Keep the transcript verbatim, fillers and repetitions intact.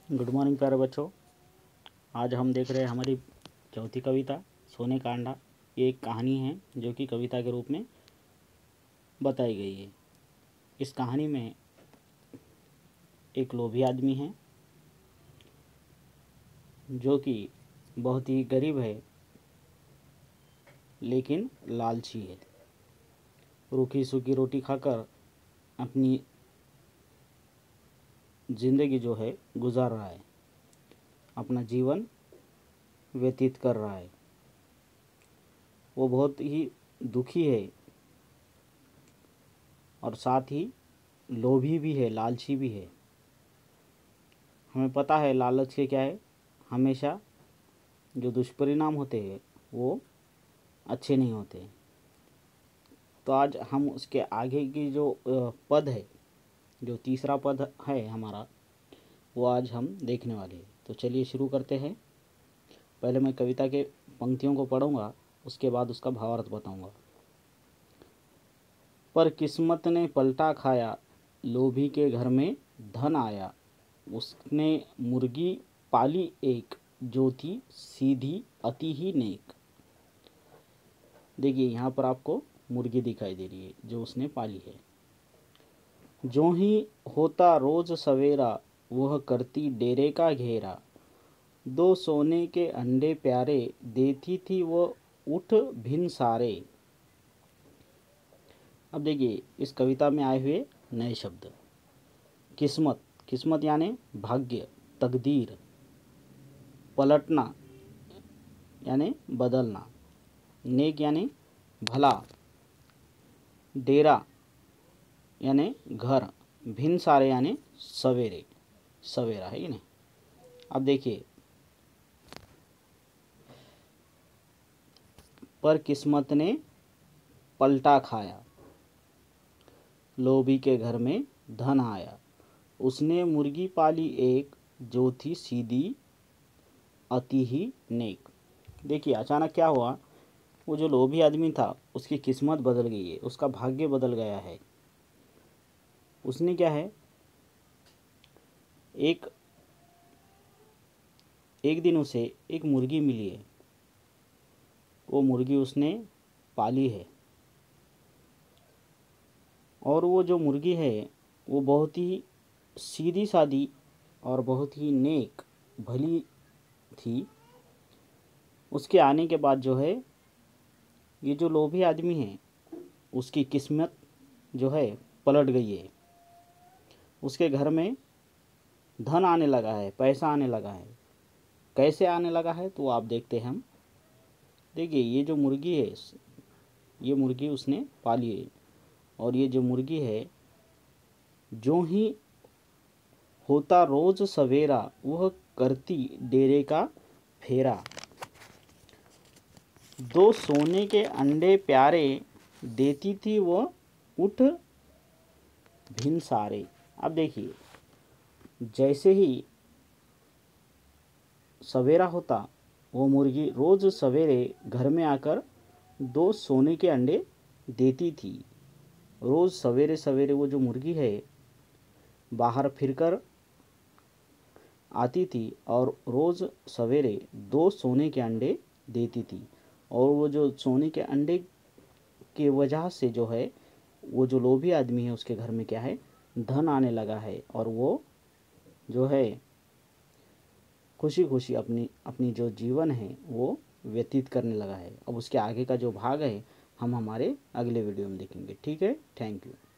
Good morning प्यारे बच्चों। आज हम देख रहे हैं हमारी चौथी कविता सोने का अंडा। ये एक कहानी है जो कि कविता के रूप में बताई गई है। इस कहानी में एक लोभी आदमी है जो कि बहुत ही गरीब है लेकिन लालची है। रूखी सूखी रोटी खाकर अपनी ज़िंदगी जो है गुजार रहा है, अपना जीवन व्यतीत कर रहा है। वो बहुत ही दुखी है और साथ ही लोभी भी है, लालची भी है। हमें पता है लालच के क्या है, हमेशा जो दुष्परिणाम होते हैं वो अच्छे नहीं होते। तो आज हम उसके आगे की जो पद है, जो तीसरा पद है हमारा, वो आज हम देखने वाले हैं। तो चलिए शुरू करते हैं। पहले मैं कविता के पंक्तियों को पढ़ूंगा, उसके बाद उसका भावार्थ बताऊंगा। पर किस्मत ने पलटा खाया, लोभी के घर में धन आया। उसने मुर्गी पाली एक, जो थी सीधी अति ही नेक। देखिए यहाँ पर आपको मुर्गी दिखाई दे रही है जो उसने पाली है। जो ही होता रोज सवेरा, वह करती डेरे का घेरा। दो सोने के अंडे प्यारे, देती थी वो उठ भिन सारे। अब देखिए इस कविता में आए हुए नए शब्द। किस्मत, किस्मत यानी भाग्य, तकदीर। पलटना यानी बदलना। नेक यानी भला। डेरा यानी घर। भिन सारे यानी सवेरे, सवेरा है कि नहीं। अब देखिए, पर किस्मत ने पलटा खाया, लोभी के घर में धन आया। उसने मुर्गी पाली एक, जो थी सीधी अति ही नेक। देखिए अचानक क्या हुआ, वो जो लोभी आदमी था उसकी किस्मत बदल गई है, उसका भाग्य बदल गया है। उसने क्या है, एक एक दिन उसे एक मुर्गी मिली है। वो मुर्गी उसने पाली है और वो जो मुर्गी है वो बहुत ही सीधी सादी और बहुत ही नेक भली थी। उसके आने के बाद जो है, ये जो लोभी आदमी है उसकी किस्मत जो है पलट गई है। उसके घर में धन आने लगा है, पैसा आने लगा है। कैसे आने लगा है तो आप देखते हैं हम। देखिए ये जो मुर्गी है, ये मुर्गी उसने पाली है और ये जो मुर्गी है, जो ही होता रोज सवेरा, वह करती डेरे का फेरा। दो सोने के अंडे प्यारे, देती थी वह उठ भिन सारे। अब देखिए जैसे ही सवेरा होता, वो मुर्गी रोज सवेरे घर में आकर दो सोने के अंडे देती थी। रोज सवेरे सवेरे वो जो मुर्गी है बाहर फिरकर आती थी और रोज सवेरे दो सोने के अंडे देती थी। और वो जो सोने के अंडे की वजह से जो है, वो जो लोभी आदमी है उसके घर में क्या है, धन आने लगा है और वो जो है खुशी खुशी अपनी अपनी जो जीवन है वो व्यतीत करने लगा है। अब उसके आगे का जो भाग है हम हमारे अगले वीडियो में देखेंगे। ठीक है, थैंक यू।